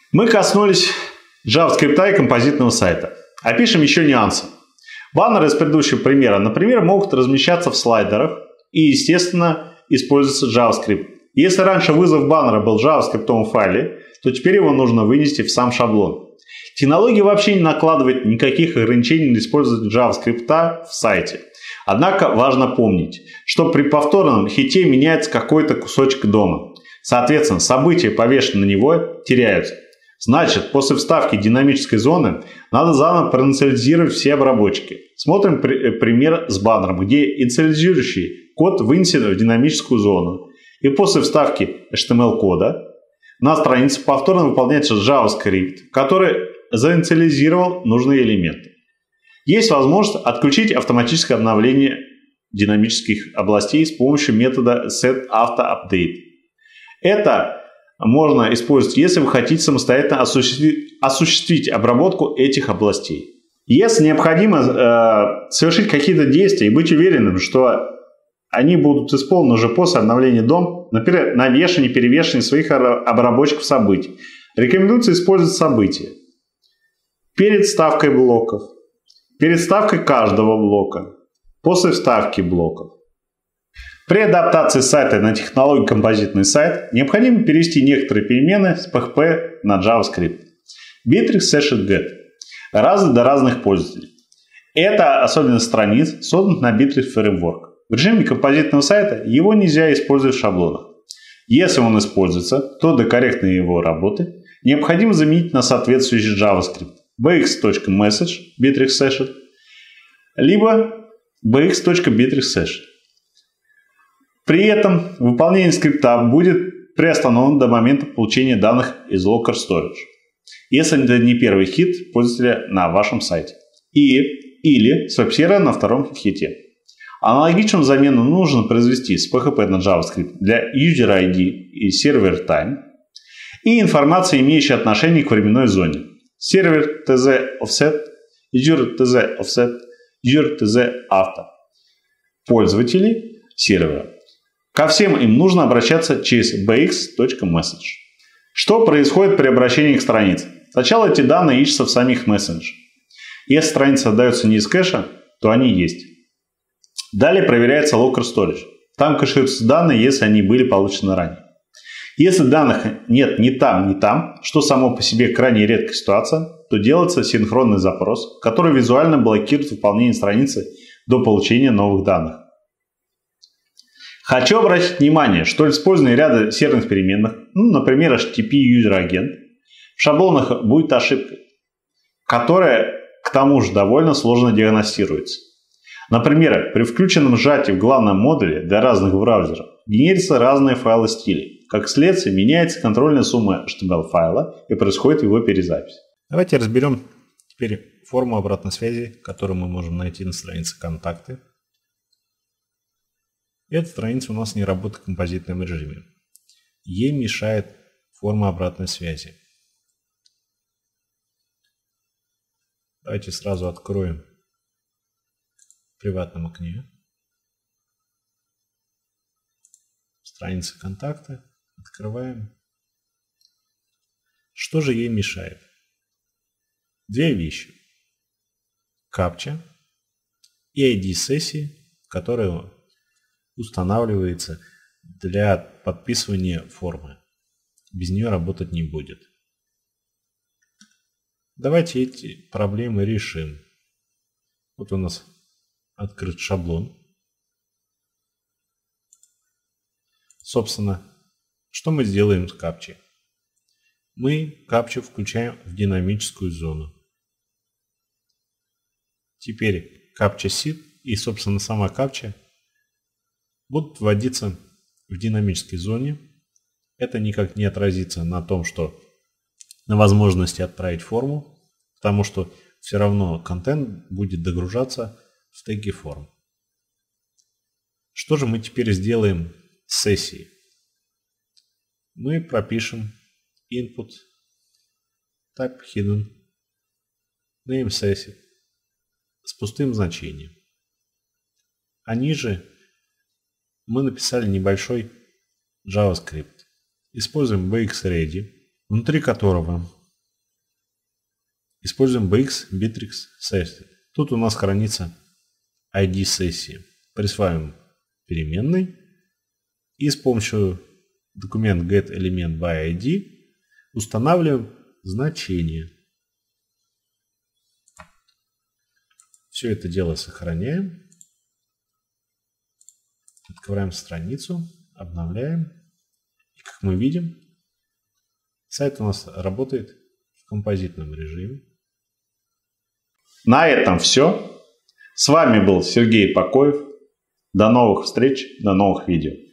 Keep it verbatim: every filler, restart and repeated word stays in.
Мы коснулись JavaScript и композитного сайта. Опишем еще нюансы. Баннеры из предыдущего примера, например, могут размещаться в слайдерах и, естественно, используется JavaScript. Если раньше вызов баннера был в JavaScript файле, то теперь его нужно вынести в сам шаблон. Технология вообще не накладывает никаких ограничений на использование JavaScript в сайте. Однако важно помнить, что при повторном хите меняется какой-то кусочек дома. Соответственно, события, повешенные на него, теряются. Значит, после вставки динамической зоны надо заново проинициализировать все обработчики. Смотрим при- пример с баннером, где инициализирующий код вынесен в динамическую зону. И после вставки эйч ти эм эл-кода на странице повторно выполняется JavaScript, который заинициализировал нужные элементы. Есть возможность отключить автоматическое обновление динамических областей с помощью метода setAutoUpdate. Это можно использовать, если вы хотите самостоятельно осуществить, осуществить обработку этих областей. Если необходимо э, совершить какие-то действия и быть уверенным, что они будут исполнены уже после обновления дом, например, навешивание, перевешивание своих обработчиков событий, рекомендуется использовать события перед вставкой блоков, перед вставкой каждого блока, после вставки блоков. При адаптации сайта на технологию композитный сайт необходимо перевести некоторые перемены с пи эйч пи на JavaScript. Bittrex SessionGet. Разные для разных пользователей. Это особенность страниц, созданных на Bittrex Framework. В режиме композитного сайта его нельзя использовать в шаблонах. Если он используется, то для корректной его работы необходимо заменить на соответствующий JavaScript bx.message Bittrex Session либо bx.bittrex Session. При этом выполнение скрипта будет приостановлено до момента получения данных из Local Storage, если это не первый хит пользователя на вашем сайте, и или с веб-сервера на втором хите. Аналогичную замену нужно произвести с пи эйч пи на JavaScript для User ай ди и Server Time и информации, имеющей отношение к временной зоне. Server tz offset, User tz offset, User tz auto. Пользователи сервера. Ко всем им нужно обращаться через bx.message. Что происходит при обращении к странице? Сначала эти данные ищутся в самих мессенджах. Если страница отдается не из кэша, то они есть. Далее проверяется Local Storage. Там кэшируются данные, если они были получены ранее. Если данных нет ни там, ни там, что само по себе крайне редкая ситуация, то делается синхронный запрос, который визуально блокирует выполнение страницы до получения новых данных. Хочу обратить внимание, что использование ряда серверных переменных, ну, например, эйч ти ти пи User Agent, в шаблонах будет ошибкой, которая к тому же довольно сложно диагностируется. Например, при включенном сжатии в главном модуле для разных браузеров генерятся разные файлы стилей. Как следствие, меняется контрольная сумма эйч ти эм эл-файла и происходит его перезапись. Давайте разберем теперь форму обратной связи, которую мы можем найти на странице «Контакты». Эта страница у нас не работает в композитном режиме. Ей мешает форма обратной связи. Давайте сразу откроем в приватном окне страница «Контакты». Открываем. Что же ей мешает? Две вещи. Капча и ай ди сессии, которая устанавливается для подписывания формы. Без нее работать не будет. Давайте эти проблемы решим. Вот у нас открыт шаблон. Собственно, что мы сделаем с капчей? Мы капчу включаем в динамическую зону. Теперь капча сид и, собственно, сама капча будут вводиться в динамической зоне. Это никак не отразится на том, что на возможности отправить форму, потому что все равно контент будет догружаться в теги форм. Что же мы теперь сделаем с сессией? Мы пропишем input type hidden name session с пустым значением. А ниже мы написали небольшой JavaScript. Используем bxready внутри которого используем би икс Bittrex Session. Тут у нас хранится ай ди сессии. Присваиваем переменной и с помощью документа getElementById устанавливаем значение. Все это дело сохраняем. Открываем страницу, обновляем. И как мы видим, сайт у нас работает в композитном режиме. На этом все. С вами был Сергей Покоев. До новых встреч, до новых видео.